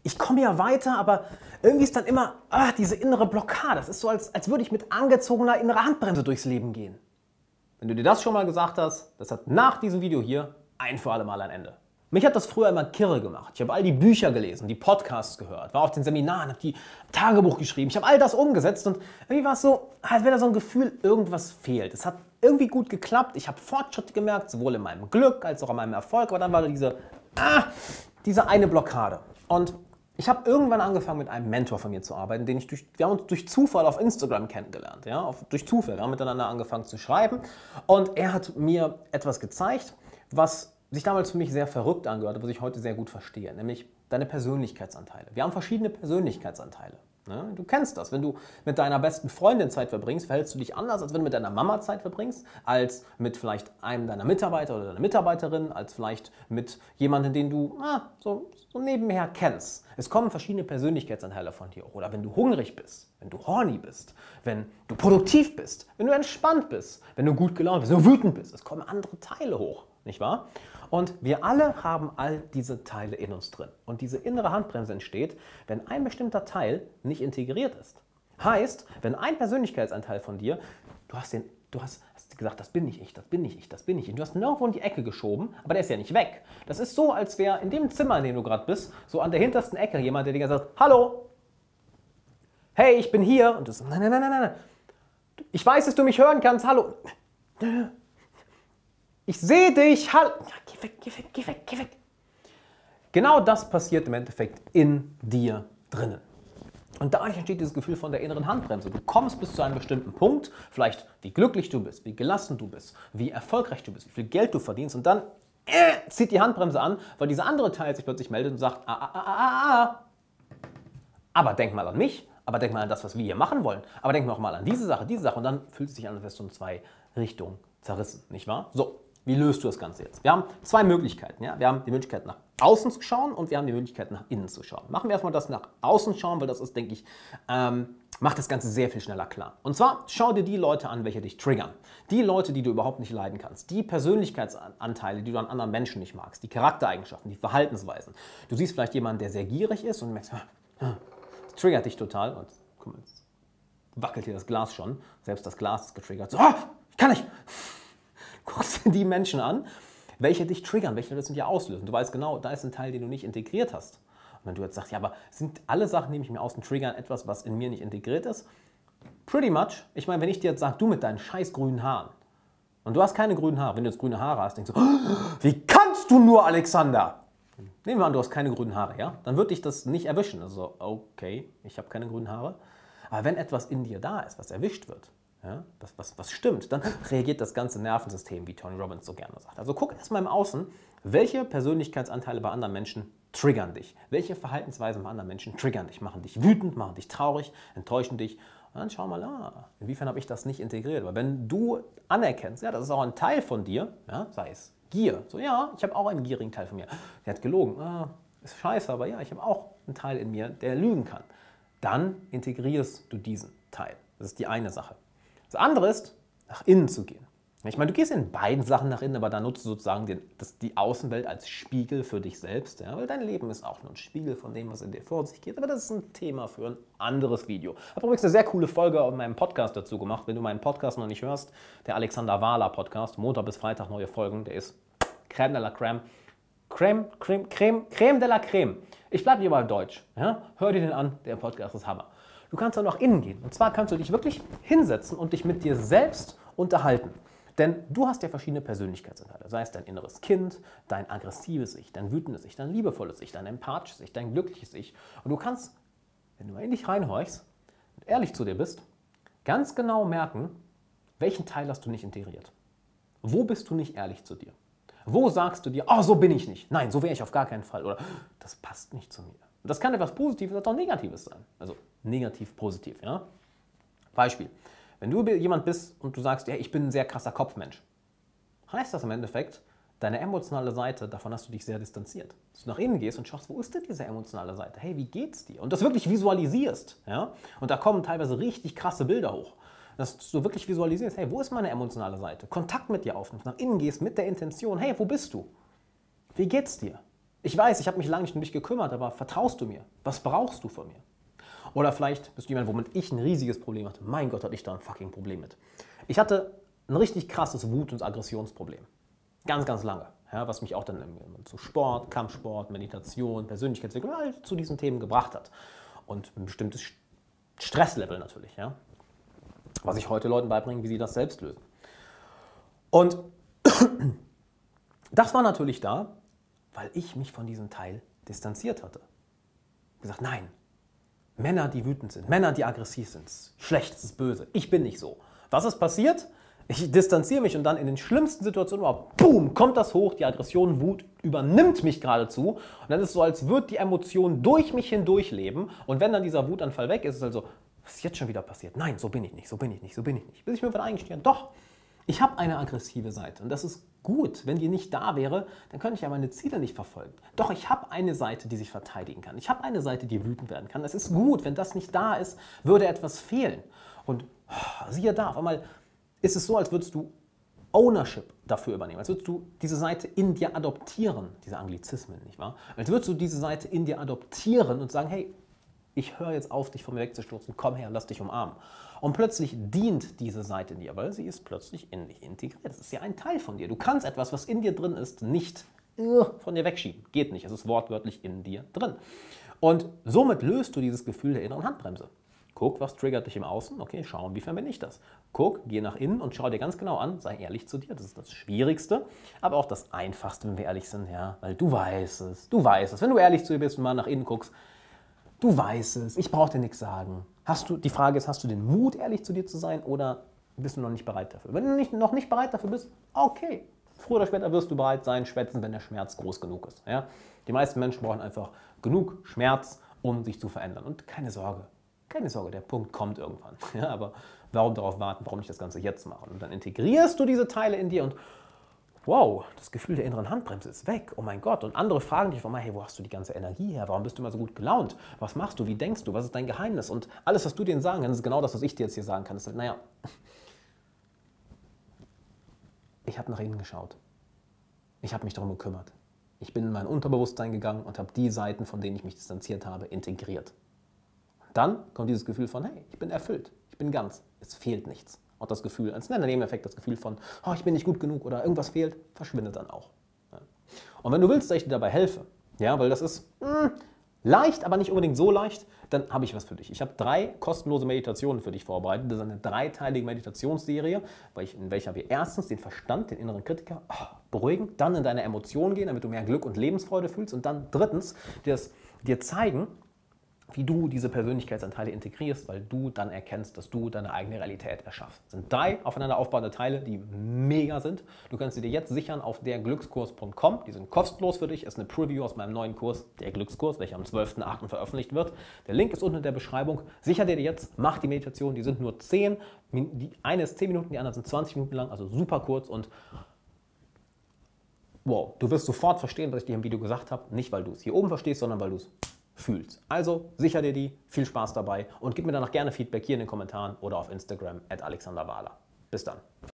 ich komme ja weiter, aber irgendwie ist dann immer diese innere Blockade. Das ist so, als würde ich mit angezogener innerer Handbremse durchs Leben gehen. Wenn du dir das schon mal gesagt hast, das hat nach diesem Video hier ein für alle Mal ein Ende. Mich hat das früher immer kirre gemacht. Ich habe all die Bücher gelesen, die Podcasts gehört, war auf den Seminaren, habe die Tagebuch geschrieben. Ich habe all das umgesetzt und irgendwie war es so, als wäre da so ein Gefühl, irgendwas fehlt. Es hat irgendwie gut geklappt. Ich habe Fortschritte gemerkt, sowohl in meinem Glück als auch in meinem Erfolg. Aber dann war da diese eine Blockade. Und ich habe irgendwann angefangen, mit einem Mentor von mir zu arbeiten, wir haben uns durch Zufall auf Instagram kennengelernt. Ja? Durch Zufall. Wir haben miteinander angefangen zu schreiben. Und er hat mir etwas gezeigt, was sich damals für mich sehr verrückt angehört, was ich heute sehr gut verstehe, nämlich deine Persönlichkeitsanteile. Wir haben verschiedene Persönlichkeitsanteile. Ne? Du kennst das. Wenn du mit deiner besten Freundin Zeit verbringst, verhältst du dich anders, als wenn du mit deiner Mama Zeit verbringst, als mit vielleicht einem deiner Mitarbeiter oder deiner Mitarbeiterin, als vielleicht mit jemandem, den du so nebenher kennst. Es kommen verschiedene Persönlichkeitsanteile von dir. Oder wenn du hungrig bist, wenn du horny bist, wenn du produktiv bist, wenn du entspannt bist, wenn du gut gelaunt bist, wenn du wütend bist. Es kommen andere Teile hoch, nicht wahr? Und wir alle haben all diese Teile in uns drin. Und diese innere Handbremse entsteht, wenn ein bestimmter Teil nicht integriert ist. Heißt, wenn ein Persönlichkeitsanteil von dir, du hast gesagt, das bin nicht ich, das bin nicht ich, das bin nicht ich. Du hast ihn irgendwo in die Ecke geschoben, aber der ist ja nicht weg. Das ist so, als wäre in dem Zimmer, in dem du gerade bist, so an der hintersten Ecke jemand, der dir sagt, hallo, hey, ich bin hier. Und du sagst, nein. Ich weiß, dass du mich hören kannst, hallo. Ich sehe dich, hallo. Ja, geh weg. Genau das passiert im Endeffekt in dir drinnen. Und dadurch entsteht dieses Gefühl von der inneren Handbremse. Du kommst bis zu einem bestimmten Punkt, vielleicht wie glücklich du bist, wie gelassen du bist, wie erfolgreich du bist, wie viel Geld du verdienst und dann zieht die Handbremse an, weil dieser andere Teil sich plötzlich meldet und sagt, aber denk mal an mich, aber denk mal an das, was wir hier machen wollen, aber denk noch mal an diese Sache und dann fühlt es sich an, als wärst du in zwei Richtungen zerrissen, nicht wahr? So. Wie löst du das Ganze jetzt? Wir haben zwei Möglichkeiten. Ja? Wir haben die Möglichkeit, nach außen zu schauen und wir haben die Möglichkeit, nach innen zu schauen. Machen wir erstmal das nach außen schauen, weil das ist, denke ich, macht das Ganze sehr viel schneller klar. Und zwar schau dir die Leute an, welche dich triggern. Die Leute, die du überhaupt nicht leiden kannst. Die Persönlichkeitsanteile, die du an anderen Menschen nicht magst. Die Charaktereigenschaften, die Verhaltensweisen. Du siehst vielleicht jemanden, der sehr gierig ist und merkst, das triggert dich total. Und guck mal, jetzt wackelt hier das Glas schon. Selbst das Glas ist getriggert. So, ich kann nicht. Guckst dir die Menschen an, welche dich triggern, welche das in dir auslösen. Du weißt genau, da ist ein Teil, den du nicht integriert hast. Und wenn du jetzt sagst, ja, aber sind alle Sachen, die mich mir außen triggern, etwas, was in mir nicht integriert ist? Pretty much. Ich meine, wenn ich dir jetzt sage, du mit deinen scheiß grünen Haaren, und du hast keine grünen Haare, wenn du jetzt grüne Haare hast, denkst du, wie kannst du nur, Alexander? Nehmen wir an, du hast keine grünen Haare, ja? Dann wird dich das nicht erwischen. Also, okay, ich habe keine grünen Haare. Aber wenn etwas in dir da ist, was erwischt wird, ja, was stimmt, dann reagiert das ganze Nervensystem, wie Tony Robbins so gerne sagt. Also guck erstmal im Außen, welche Persönlichkeitsanteile bei anderen Menschen triggern dich? Welche Verhaltensweisen bei anderen Menschen triggern dich? Machen dich wütend, machen dich traurig, enttäuschen dich? Und dann schau mal, inwiefern habe ich das nicht integriert? Weil wenn du anerkennst, ja, das ist auch ein Teil von dir, ja, sei es Gier, so ja, ich habe auch einen gierigen Teil von mir, der hat gelogen, ist scheiße, aber ja, ich habe auch einen Teil in mir, der lügen kann. Dann integrierst du diesen Teil. Das ist die eine Sache. Das andere ist, nach innen zu gehen. Ich meine, du gehst in beiden Sachen nach innen, aber da nutzt du sozusagen die Außenwelt als Spiegel für dich selbst. Ja? Weil dein Leben ist auch nur ein Spiegel von dem, was in dir vor sich geht. Aber das ist ein Thema für ein anderes Video. Ich habe übrigens eine sehr coole Folge auf meinem Podcast dazu gemacht. Wenn du meinen Podcast noch nicht hörst, der Alexander Wahler Podcast, Montag bis Freitag neue Folgen, der ist Crème de la Crème. Crème de la Crème. Ich bleibe hier mal deutsch. Ja? Hör dir den an, der Podcast ist Hammer. Du kannst auch nach innen gehen. Und zwar kannst du dich wirklich hinsetzen und dich mit dir selbst unterhalten. Denn du hast ja verschiedene Persönlichkeitsanteile. Sei es dein inneres Kind, dein aggressives Ich, dein wütendes Ich, dein liebevolles Ich, dein empathisches Ich, dein glückliches Ich. Und du kannst, wenn du in dich reinhorchst und ehrlich zu dir bist, ganz genau merken, welchen Teil hast du nicht integriert. Wo bist du nicht ehrlich zu dir? Wo sagst du dir, oh, so bin ich nicht. Nein, so wäre ich auf gar keinen Fall. Oder das passt nicht zu mir. Und das kann etwas Positives als auch Negatives sein. Also negativ, positiv. Ja? Beispiel. Wenn du jemand bist und du sagst, ja, ich bin ein sehr krasser Kopfmensch, heißt das im Endeffekt, deine emotionale Seite, davon hast du dich sehr distanziert. Dass du nach innen gehst und schaust, wo ist denn diese emotionale Seite? Hey, wie geht's dir? Und das wirklich visualisierst. Ja? Und da kommen teilweise richtig krasse Bilder hoch. Dass du wirklich visualisierst, hey, wo ist meine emotionale Seite? Kontakt mit dir aufnimmst, nach innen gehst mit der Intention, hey, wo bist du? Wie geht's dir? Ich weiß, ich habe mich lange nicht um dich gekümmert, aber vertraust du mir? Was brauchst du von mir? Oder vielleicht bist du jemand, womit ich ein riesiges Problem hatte. Mein Gott, hatte ich da ein fucking Problem mit. Ich hatte ein richtig krasses Wut- und Aggressionsproblem. Ganz, ganz lange. Ja, was mich auch dann zu Sport, Kampfsport, Meditation, Persönlichkeitsentwicklung, all zu diesen Themen gebracht hat. Und ein bestimmtes Stresslevel natürlich. Ja, was ich heute Leuten beibringe, wie sie das selbst lösen. Und das war natürlich da, weil ich mich von diesem Teil distanziert hatte. Gesagt, nein, Männer, die wütend sind, Männer, die aggressiv sind, ist schlecht, es ist böse, ich bin nicht so. Was ist passiert? Ich distanziere mich und dann in den schlimmsten Situationen überhaupt, boom, kommt das hoch, die Aggression, Wut übernimmt mich geradezu und dann ist es so, als würde die Emotion durch mich hindurch leben und wenn dann dieser Wutanfall weg ist, ist es also, was ist jetzt schon wieder passiert? Nein, so bin ich nicht, so bin ich nicht, so bin ich nicht. Bis ich mir irgendwann eingestehe, doch, ich habe eine aggressive Seite und das ist gut. Wenn die nicht da wäre, dann könnte ich ja meine Ziele nicht verfolgen. Doch, ich habe eine Seite, die sich verteidigen kann. Ich habe eine Seite, die wütend werden kann. Es ist gut. Wenn das nicht da ist, würde etwas fehlen. Und siehe da, auf einmal ist es so, als würdest du Ownership dafür übernehmen. Als würdest du diese Seite in dir adoptieren. Diese Anglizismen, nicht wahr? Als würdest du diese Seite in dir adoptieren und sagen, hey, ich höre jetzt auf, dich von mir wegzustoßen, komm her und lass dich umarmen. Und plötzlich dient diese Seite dir, weil sie ist plötzlich in dich integriert. Das ist ja ein Teil von dir. Du kannst etwas, was in dir drin ist, nicht von dir wegschieben. Geht nicht. Es ist wortwörtlich in dir drin. Und somit löst du dieses Gefühl der inneren Handbremse. Guck, was triggert dich im Außen. Okay, schau, inwiefern bin ich das. Guck, geh nach innen und schau dir ganz genau an. Sei ehrlich zu dir. Das ist das Schwierigste, aber auch das Einfachste, wenn wir ehrlich sind. Ja, weil du weißt es. Du weißt es. Wenn du ehrlich zu dir bist und mal nach innen guckst, du weißt es, ich brauche dir nichts sagen. Die Frage ist, hast du den Mut, ehrlich zu dir zu sein oder bist du noch nicht bereit dafür? Wenn du noch nicht bereit dafür bist, okay. Früher oder später wirst du bereit sein, spätestens wenn der Schmerz groß genug ist. Ja? Die meisten Menschen brauchen einfach genug Schmerz, um sich zu verändern. Und keine Sorge, der Punkt kommt irgendwann. Ja, aber warum darauf warten, warum nicht das Ganze jetzt machen? Und dann integrierst du diese Teile in dir und wow, das Gefühl der inneren Handbremse ist weg. Oh mein Gott. Und andere fragen dich immer, hey, wo hast du die ganze Energie her? Warum bist du immer so gut gelaunt? Was machst du? Wie denkst du? Was ist dein Geheimnis? Und alles, was du denen sagen kannst, ist genau das, was ich dir jetzt hier sagen kann. Ist halt, naja, ich habe nach innen geschaut. Ich habe mich darum gekümmert. Ich bin in mein Unterbewusstsein gegangen und habe die Seiten, von denen ich mich distanziert habe, integriert. Und dann kommt dieses Gefühl von, hey, ich bin erfüllt. Ich bin ganz. Es fehlt nichts. Auch das Gefühl, als Nebeneffekt, das Gefühl von, oh, ich bin nicht gut genug oder irgendwas fehlt, verschwindet dann auch. Ja. Und wenn du willst, dass ich dir dabei helfe, ja, weil das ist leicht, aber nicht unbedingt so leicht, dann habe ich was für dich. Ich habe 3 kostenlose Meditationen für dich vorbereitet. Das ist eine 3-teilige Meditationsserie, in welcher wir erstens den Verstand, den inneren Kritiker beruhigen, dann in deine Emotionen gehen, damit du mehr Glück und Lebensfreude fühlst und dann drittens dir zeigen, wie du diese Persönlichkeitsanteile integrierst, weil du dann erkennst, dass du deine eigene Realität erschaffst. Das sind 3 aufeinander aufbauende Teile, die mega sind. Du kannst sie dir jetzt sichern auf derglückskurs.com. Die sind kostenlos für dich. Ist eine Preview aus meinem neuen Kurs, der Glückskurs, welcher am 12.08. veröffentlicht wird. Der Link ist unten in der Beschreibung. Sicher dir die jetzt, mach die Meditation. Die sind nur 10. Die eine ist 10 Minuten, die andere sind 20 Minuten lang, also super kurz und wow, du wirst sofort verstehen, was ich dir im Video gesagt habe. Nicht, weil du es hier oben verstehst, sondern weil du es fühlst. Also sicher dir die, viel Spaß dabei und gib mir danach gerne Feedback hier in den Kommentaren oder auf Instagram @alexanderwahler. Bis dann.